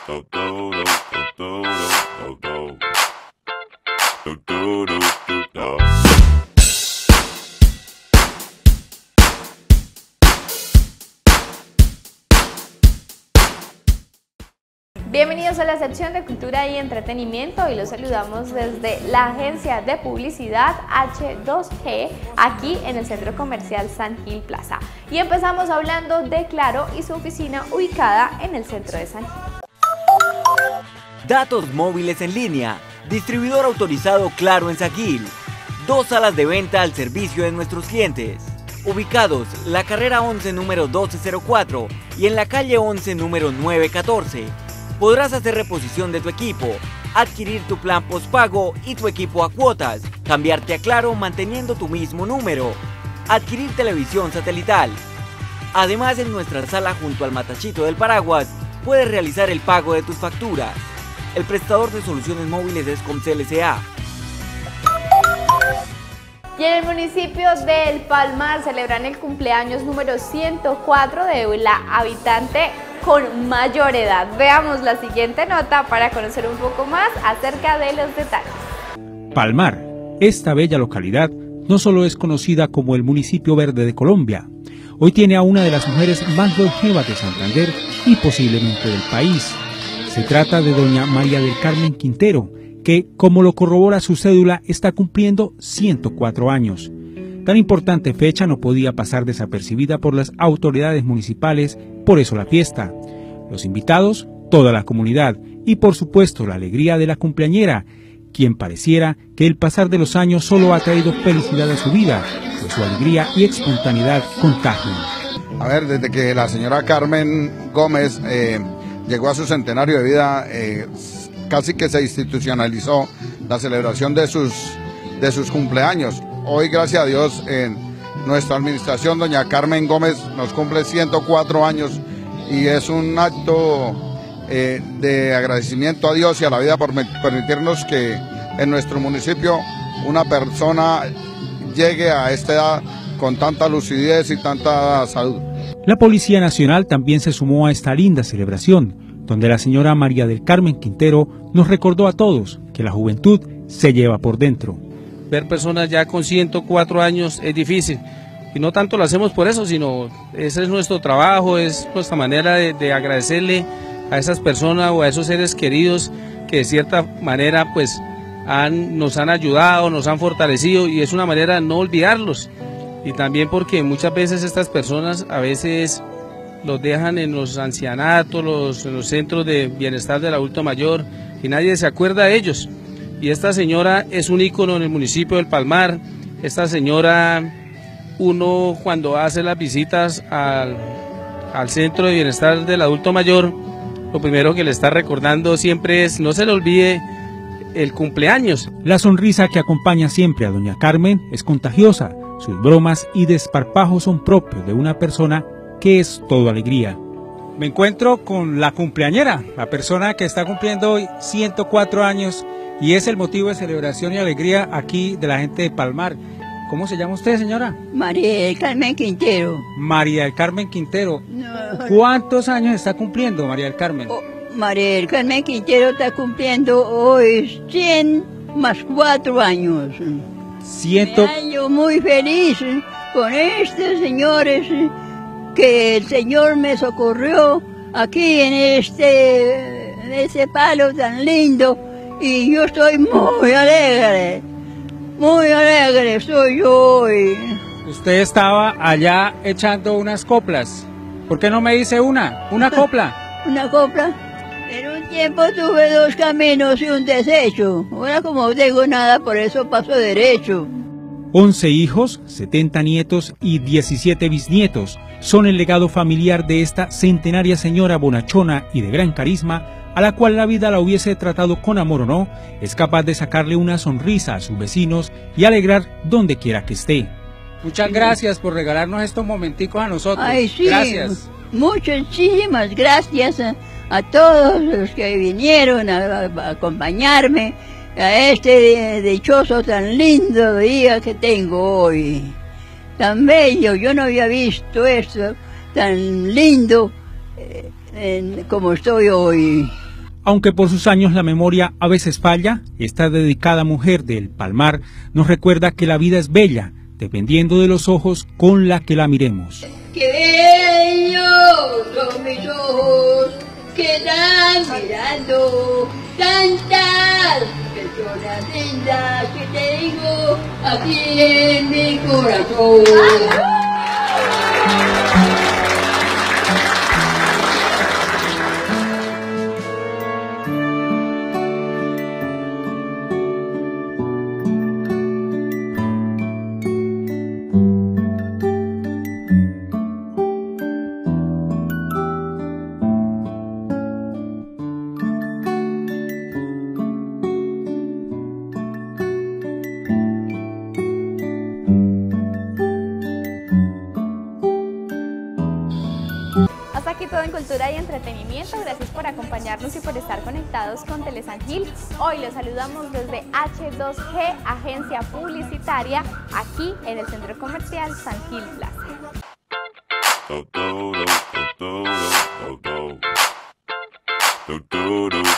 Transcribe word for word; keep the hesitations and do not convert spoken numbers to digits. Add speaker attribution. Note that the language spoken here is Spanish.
Speaker 1: Bienvenidos a la sección de Cultura y Entretenimiento y los saludamos desde la agencia de publicidad H dos G aquí en el Centro Comercial San Gil Plaza. Y empezamos hablando de Claro y su oficina ubicada en el centro de San Gil.
Speaker 2: Datos móviles en línea, distribuidor autorizado Claro en San Gil. Dos salas de venta al servicio de nuestros clientes. Ubicados la carrera once número doce cero cuatro y en la calle once número nueve catorce. Podrás hacer reposición de tu equipo, adquirir tu plan postpago y tu equipo a cuotas, cambiarte a Claro manteniendo tu mismo número, adquirir televisión satelital. Además, en nuestra sala junto al Matachito del Paraguas, puedes realizar el pago de tus facturas. El prestador de soluciones móviles es Comcel S A
Speaker 1: Y en el municipio de El Palmar celebran el cumpleaños número ciento cuatro de la habitante con mayor edad. Veamos la siguiente nota para conocer un poco más acerca de los detalles.
Speaker 3: Palmar, esta bella localidad, no solo es conocida como el municipio verde de Colombia, hoy tiene a una de las mujeres más longevas de Santander y posiblemente del país. Se trata de doña María del Carmen Quintero, que, como lo corrobora su cédula, está cumpliendo ciento cuatro años. Tan importante fecha no podía pasar desapercibida por las autoridades municipales, por eso la fiesta. Los invitados, toda la comunidad y por supuesto la alegría de la cumpleañera, quien pareciera que el pasar de los años solo ha traído felicidad a su vida, pues su alegría y espontaneidad contagian.
Speaker 4: A ver, desde que la señora Carmen Gómez eh, llegó a su centenario de vida, eh, casi que se institucionalizó la celebración de sus, de sus cumpleaños. Hoy, gracias a Dios, en nuestra administración, doña Carmen Gómez nos cumple ciento cuatro años y es un acto eh, de agradecimiento a Dios y a la vida por permitirnos que en nuestro municipio una persona llegue a esta edad con tanta lucidez y tanta salud.
Speaker 3: La Policía Nacional también se sumó a esta linda celebración, donde la señora María del Carmen Quintero nos recordó a todos que la juventud se lleva por dentro.
Speaker 5: Ver personas ya con ciento cuatro años es difícil, y no tanto lo hacemos por eso, sino ese es nuestro trabajo, es nuestra manera de, de agradecerle a esas personas o a esos seres queridos que de cierta manera pues han, nos han ayudado, nos han fortalecido, y es una manera de no olvidarlos, y también porque muchas veces estas personas a veces los dejan en los ancianatos, los, en los centros de bienestar del adulto mayor, y nadie se acuerda de ellos. Y esta señora es un ícono en el municipio del Palmar. Esta señora, uno cuando hace las visitas al, al centro de bienestar del adulto mayor, lo primero que le está recordando siempre es, no se le olvide el cumpleaños.
Speaker 3: La sonrisa que acompaña siempre a doña Carmen es contagiosa. Sus bromas y desparpajos son propios de una persona que es todo alegría. Me encuentro con la cumpleañera, la persona que está cumpliendo hoy ciento cuatro años y es el motivo de celebración y alegría aquí de la gente de Palmar. ¿Cómo se llama usted, señora?
Speaker 6: María del Carmen Quintero.
Speaker 3: María del Carmen Quintero.
Speaker 6: No.
Speaker 3: ¿Cuántos años está cumpliendo María del Carmen?
Speaker 6: Oh, María del Carmen Quintero está cumpliendo hoy cien más cuatro años.
Speaker 3: Ciento...
Speaker 6: Me hallo muy feliz con estos señores que el Señor me socorrió aquí en este, en este palo tan lindo, y yo estoy muy alegre, muy alegre soy yo hoy.
Speaker 3: Usted estaba allá echando unas coplas, ¿por qué no me dice una, una copla?
Speaker 6: ¿Una copla? En un tiempo tuve dos caminos y un desecho, ahora como no tengo nada, por eso paso derecho.
Speaker 3: once hijos, setenta nietos y diecisiete bisnietos son el legado familiar de esta centenaria señora bonachona y de gran carisma, a la cual la vida la hubiese tratado con amor o no, es capaz de sacarle una sonrisa a sus vecinos y alegrar donde quiera que esté. Muchas gracias por regalarnos estos momenticos a nosotros.
Speaker 6: Ay, sí,
Speaker 3: gracias.
Speaker 6: Muchísimas gracias a, a todos los que vinieron a, a acompañarme a este dichoso tan lindo día que tengo hoy. Tan bello, yo no había visto esto tan lindo eh, en, como estoy hoy.
Speaker 3: Aunque por sus años la memoria a veces falla, esta dedicada mujer del Palmar nos recuerda que la vida es bella, dependiendo de los ojos con la que la miremos.
Speaker 6: ¡Qué bellos son mis ojos que están mirando! Tantas personas lindas que tengo aquí en mi corazón.
Speaker 1: Hasta aquí todo en cultura y entretenimiento. Gracias por acompañarnos y por estar conectados con Tele San Gil. Hoy los saludamos desde hache dos ge, agencia publicitaria, aquí en el Centro Comercial San Gil Plaza.
Speaker 7: Do, do, do, do, do, do, do. Do, do, do.